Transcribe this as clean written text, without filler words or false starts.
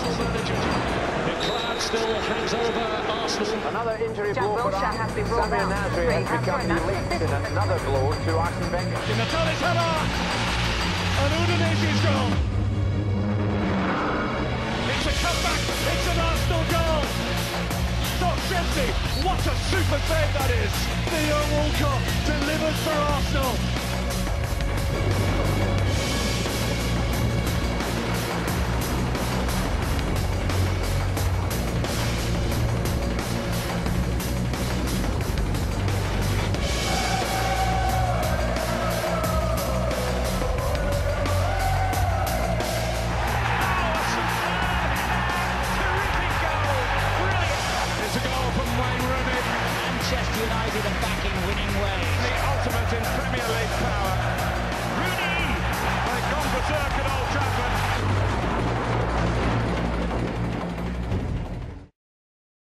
McLeod still hands over Arsenal. Another injury blow for Wilshere has been ruled Samir out. Nasri has become linked in another blow to Arsene Wenger. Natalis Harar and Udinese's goal. It's a comeback, it's an Arsenal goal. Toksevsky, what a super save that is. Theo Walcott delivers for Arsenal. Manchester United are back in winning ways. The ultimate in Premier